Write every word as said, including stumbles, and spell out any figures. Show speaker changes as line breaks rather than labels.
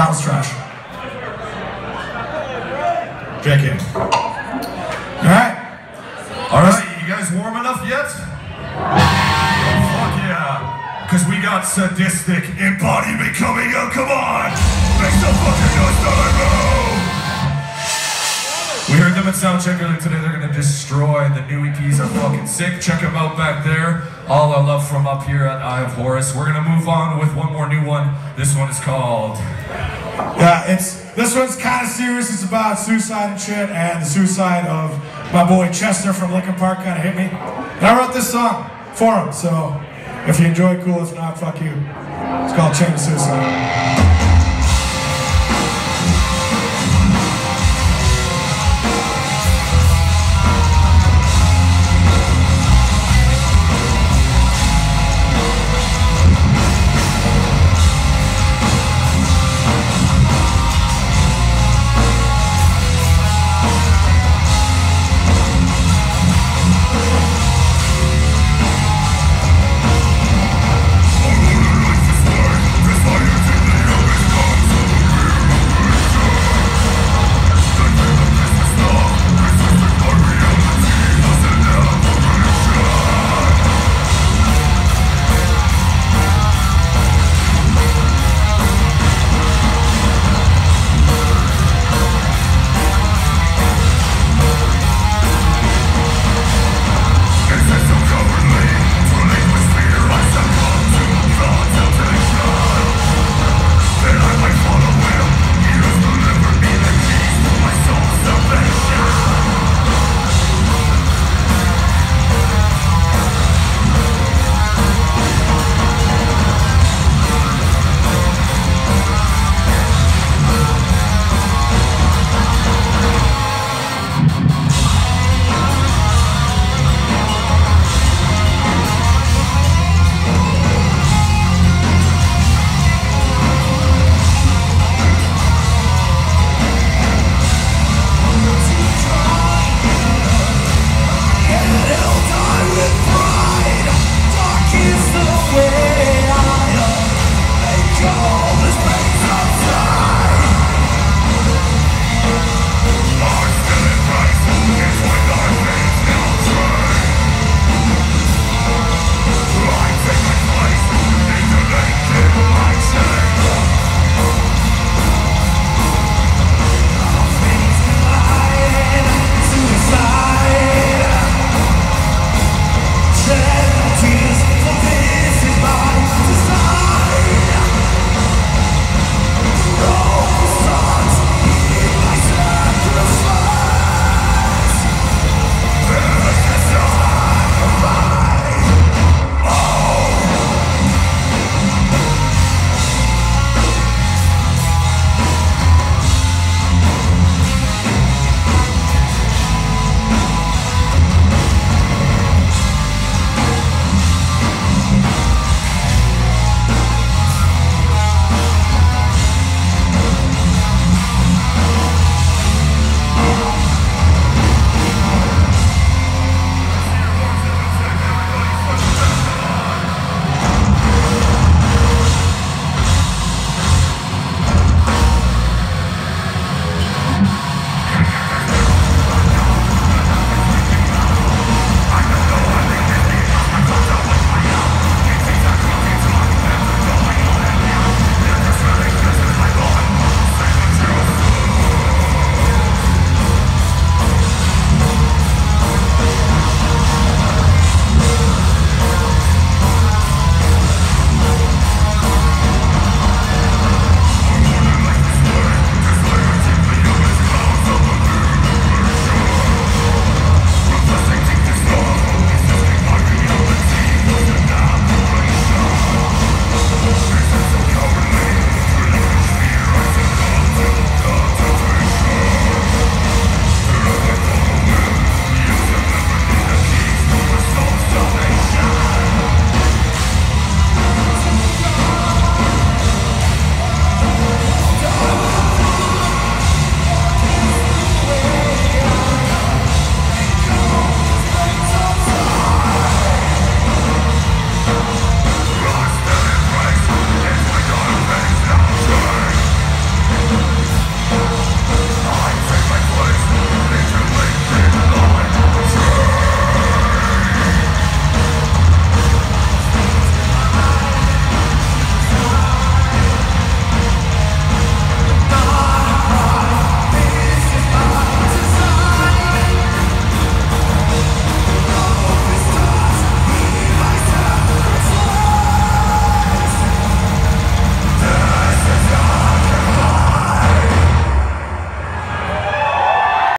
Sounds trash. J K. Alright. Alright, you guys warm enough yet? Oh, fuck yeah. Because we got sadistic embodiment coming up. Come on! Make some fucking noise, time! We heard them at Soundcheck earlier today. They're gonna destroy. The new E Ps are fucking sick. Check them out back there. All our love from up here at Eye of Horus. We're gonna move on with one more new one. This one is called... Yeah, it's this one's kind of serious. It's about suicide and shit, and the suicide of my boy Chester from Linkin Park kind of hit me. And I wrote this song for him, so if you enjoy, cool. If not, fuck you. It's called Chain of Suicide.